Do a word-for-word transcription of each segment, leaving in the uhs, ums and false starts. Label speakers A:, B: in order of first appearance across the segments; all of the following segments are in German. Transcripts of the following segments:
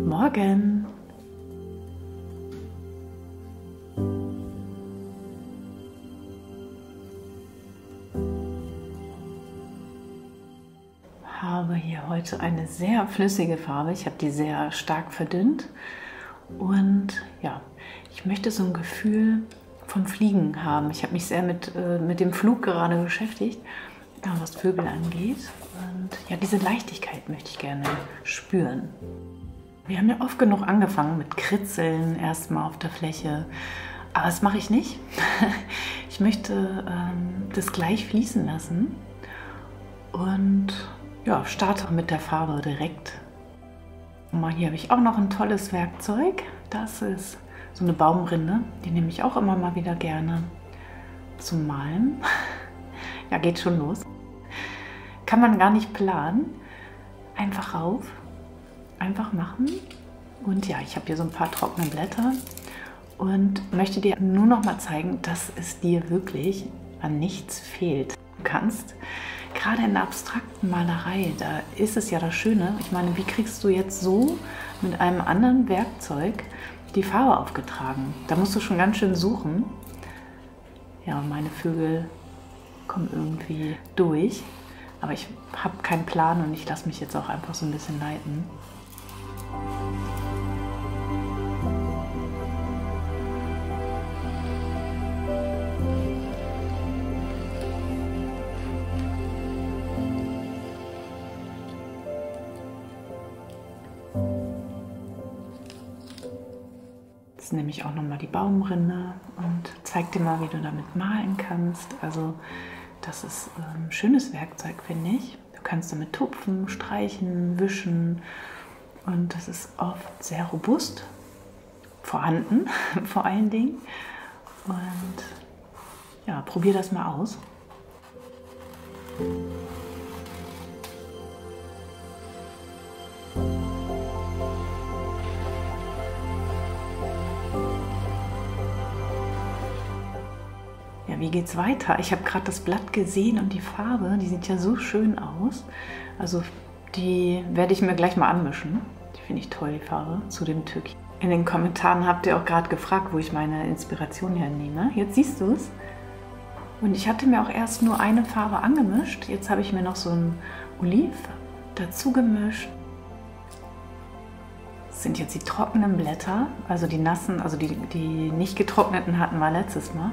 A: Morgen! Ich habe hier heute eine sehr flüssige Farbe. Ich habe die sehr stark verdünnt und ja, ich möchte so ein Gefühl vom Fliegen haben. Ich habe mich sehr mit, äh, mit dem Flug gerade beschäftigt, was Vögel angeht. Und ja, diese Leichtigkeit möchte ich gerne spüren. Wir haben ja oft genug angefangen mit Kritzeln erstmal auf der Fläche, aber das mache ich nicht. Ich möchte ähm, das gleich fließen lassen und ja, starte mit der Farbe direkt. Und mal hier habe ich auch noch ein tolles Werkzeug. Das ist so eine Baumrinde, die nehme ich auch immer mal wieder gerne zum Malen. Ja, geht schon los. Kann man gar nicht planen. Einfach rauf, einfach machen. Und ja, ich habe hier so ein paar trockene Blätter und möchte dir nur noch mal zeigen, dass es dir wirklich an nichts fehlt. Du kannst, gerade in der abstrakten Malerei, da ist es ja das Schöne. Ich meine, wie kriegst du jetzt so mit einem anderen Werkzeug die Farbe aufgetragen? Da musst du schon ganz schön suchen. Ja, meine Vögel kommen irgendwie durch, aber ich habe keinen Plan und ich lasse mich jetzt auch einfach so ein bisschen leiten. Jetzt nehme ich auch noch mal die Baumrinde und zeige dir mal, wie du damit malen kannst. Also das ist ein schönes Werkzeug, finde ich. Du kannst damit tupfen, streichen, wischen und das ist oft sehr robust vorhanden, vor allen Dingen. Und ja, probier das mal aus. Wie geht's weiter? Ich habe gerade das Blatt gesehen und die Farbe, die sieht ja so schön aus. Also die werde ich mir gleich mal anmischen. Die finde ich toll, die Farbe, zu dem Türkis. In den Kommentaren habt ihr auch gerade gefragt, wo ich meine Inspiration hernehme. Jetzt siehst du es. Und ich hatte mir auch erst nur eine Farbe angemischt. Jetzt habe ich mir noch so ein Oliv dazu gemischt. Das sind jetzt die trockenen Blätter, also die nassen, also die, die nicht getrockneten hatten wir letztes Mal.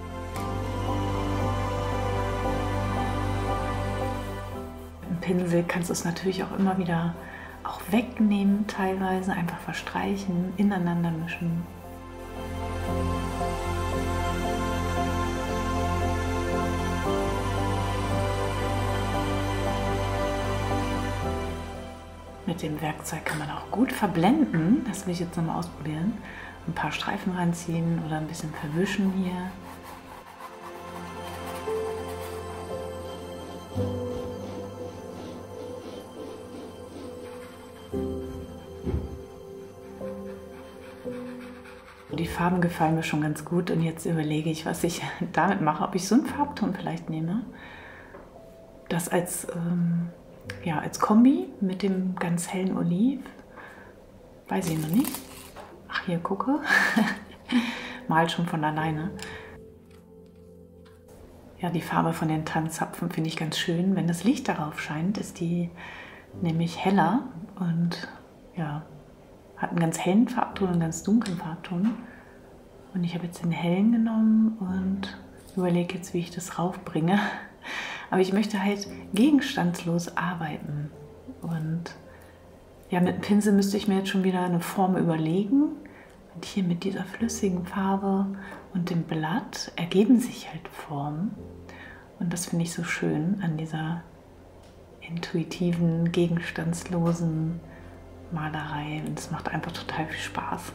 A: Pinsel kannst du es natürlich auch immer wieder auch wegnehmen, teilweise einfach verstreichen, ineinander mischen. Mit dem Werkzeug kann man auch gut verblenden, das will ich jetzt nochmal ausprobieren. Ein paar Streifen ranziehen oder ein bisschen verwischen hier. Die Farben gefallen mir schon ganz gut und jetzt überlege ich, was ich damit mache, ob ich so einen Farbton vielleicht nehme. Das als, ähm, ja, als Kombi mit dem ganz hellen Oliv. Weiß ich noch nicht. Ach, hier, gucke. Malt schon von alleine. Ja, die Farbe von den Tannenzapfen finde ich ganz schön. Wenn das Licht darauf scheint, ist die nämlich heller und ja, hat einen ganz hellen Farbton und einen ganz dunklen Farbton. Und ich habe jetzt den hellen genommen und überlege jetzt, wie ich das raufbringe. Aber ich möchte halt gegenstandslos arbeiten. Und ja, mit dem Pinsel müsste ich mir jetzt schon wieder eine Form überlegen. Und hier mit dieser flüssigen Farbe und dem Blatt ergeben sich halt Formen. Und das finde ich so schön an dieser intuitiven, gegenstandslosen Malerei. Und es macht einfach total viel Spaß.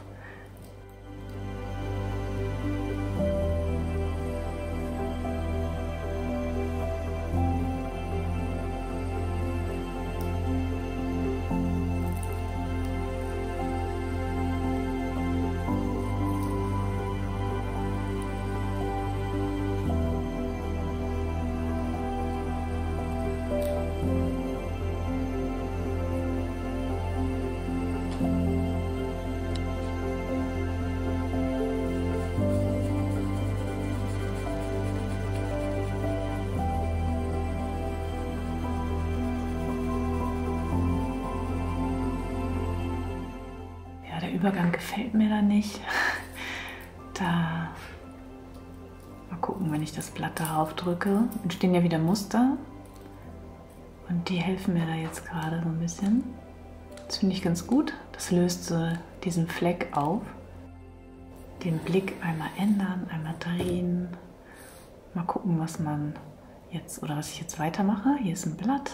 A: Der Übergang gefällt mir da nicht. Da mal gucken, wenn ich das Blatt darauf drücke, entstehen ja wieder Muster. Und die helfen mir da jetzt gerade so ein bisschen. Das finde ich ganz gut. Das löst so diesen Fleck auf. Den Blick einmal ändern, einmal drehen. Mal gucken, was man jetzt oder was ich jetzt weitermache. Hier ist ein Blatt.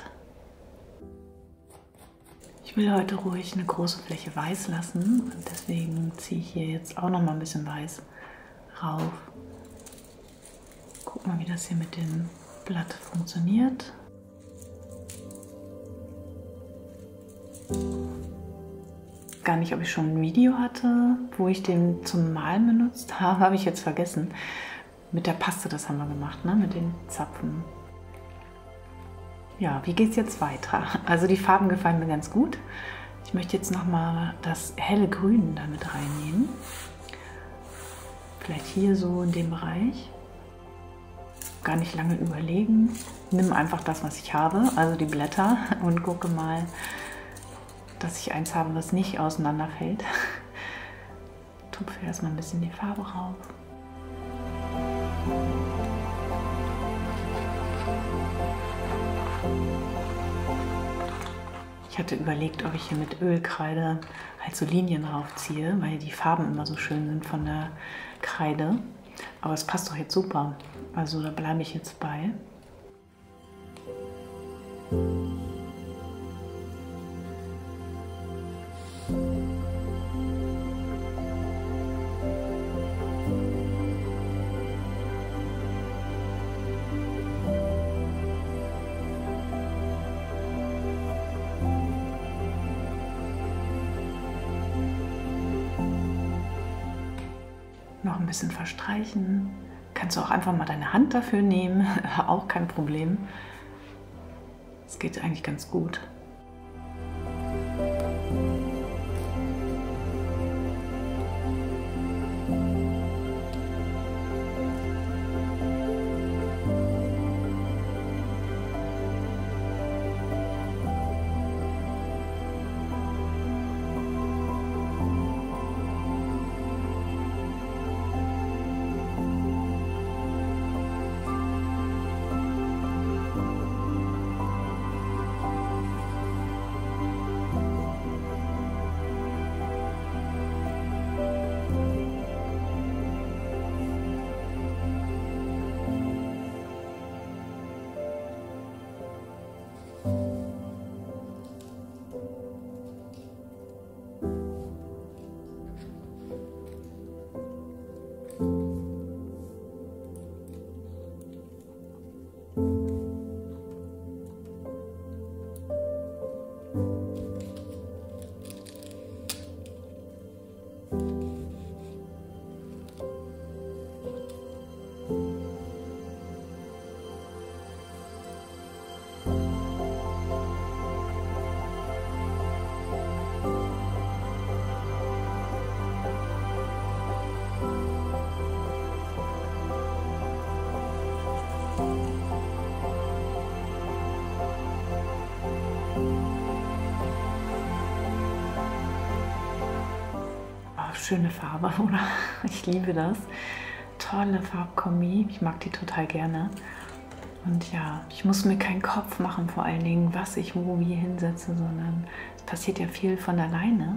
A: Ich will heute ruhig eine große Fläche weiß lassen und deswegen ziehe ich hier jetzt auch noch mal ein bisschen weiß rauf. Guck mal, wie das hier mit dem Blatt funktioniert. Gar nicht, ob ich schon ein Video hatte, wo ich den zum Malen benutzt habe, habe ich jetzt vergessen. Mit der Paste, das haben wir gemacht, ne? Mit den Zapfen. Ja, wie geht es jetzt weiter? Also die Farben gefallen mir ganz gut. Ich möchte jetzt noch mal das helle Grün damit reinnehmen. Vielleicht hier so in dem Bereich. Gar nicht lange überlegen. Nimm einfach das, was ich habe, also die Blätter, und gucke mal, dass ich eins habe, was nicht auseinanderfällt. Tupfe erstmal ein bisschen die Farbe rauf. Ich hatte überlegt, ob ich hier mit Ölkreide halt so Linien raufziehe, weil die Farben immer so schön sind von der Kreide. Aber es passt doch jetzt super. Also da bleibe ich jetzt bei. Noch ein bisschen verstreichen. Kannst du auch einfach mal deine Hand dafür nehmen, auch kein Problem. Es geht eigentlich ganz gut. Schöne Farbe, oder? Ich liebe das. Tolle Farbkombi. Ich mag die total gerne. Und ja, ich muss mir keinen Kopf machen, vor allen Dingen, was ich wo wie hinsetze, sondern es passiert ja viel von alleine.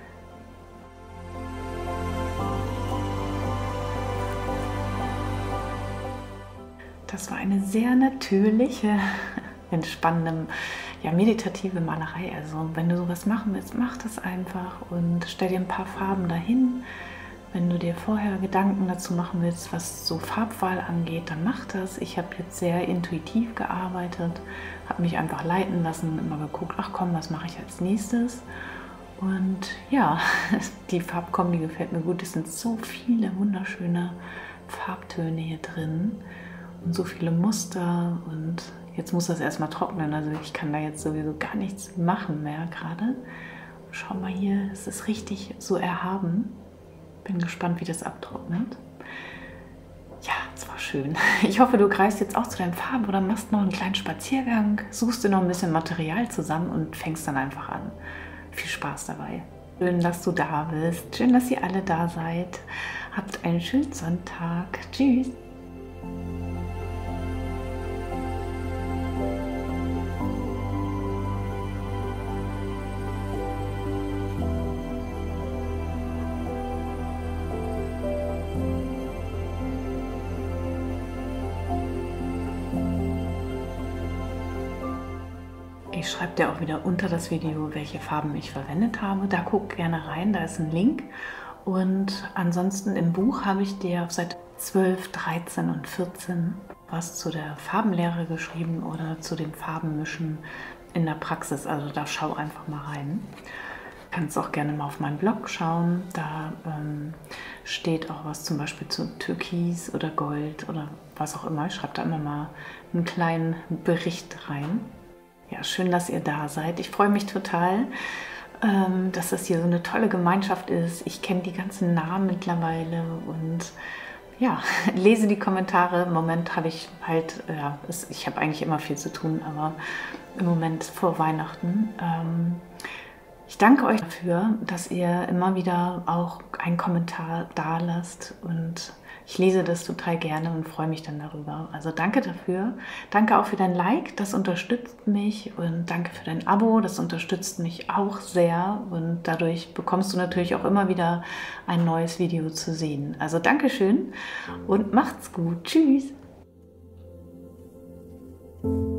A: Das war eine sehr natürliche, entspannende, ja, meditative Malerei. Also wenn du sowas machen willst, mach das einfach und stell dir ein paar Farben dahin. Wenn du dir vorher Gedanken dazu machen willst, was so Farbwahl angeht, dann mach das. Ich habe jetzt sehr intuitiv gearbeitet, habe mich einfach leiten lassen, immer geguckt, ach komm, was mache ich als nächstes? Und ja, die Farbkombi gefällt mir gut. Es sind so viele wunderschöne Farbtöne hier drin und so viele Muster, und jetzt muss das erstmal trocknen, also ich kann da jetzt sowieso gar nichts machen mehr gerade. Schau mal hier, es ist richtig so erhaben. Bin gespannt, wie das abtrocknet. Ja, es war schön. Ich hoffe, du greifst jetzt auch zu deinen Farben oder machst noch einen kleinen Spaziergang, suchst dir noch ein bisschen Material zusammen und fängst dann einfach an. Viel Spaß dabei. Schön, dass du da bist. Schön, dass ihr alle da seid. Habt einen schönen Sonntag. Tschüss. Ich schreibe dir auch wieder unter das Video, welche Farben ich verwendet habe. Da guck gerne rein, da ist ein Link. Und ansonsten im Buch habe ich dir auf Seite zwölf, dreizehn und vierzehn was zu der Farbenlehre geschrieben oder zu dem Farbenmischen in der Praxis. Also da schau einfach mal rein. Du kannst auch gerne mal auf meinen Blog schauen. Da ähm, steht auch was zum Beispiel zu Türkis oder Gold oder was auch immer. Ich schreibe da immer mal einen kleinen Bericht rein. Ja, schön, dass ihr da seid. Ich freue mich total, ähm, dass das hier so eine tolle Gemeinschaft ist. Ich kenne die ganzen Namen mittlerweile und ja, lese die Kommentare. Im Moment habe ich halt, ja, ich habe eigentlich immer viel zu tun, aber im Moment vor Weihnachten. Ähm, ich danke euch dafür, dass ihr immer wieder auch einen Kommentar da lasst und ich lese das total gerne und freue mich dann darüber. Also danke dafür. Danke auch für dein Like, das unterstützt mich und danke für dein Abo, das unterstützt mich auch sehr und dadurch bekommst du natürlich auch immer wieder ein neues Video zu sehen. Also Dankeschön und macht's gut. Tschüss.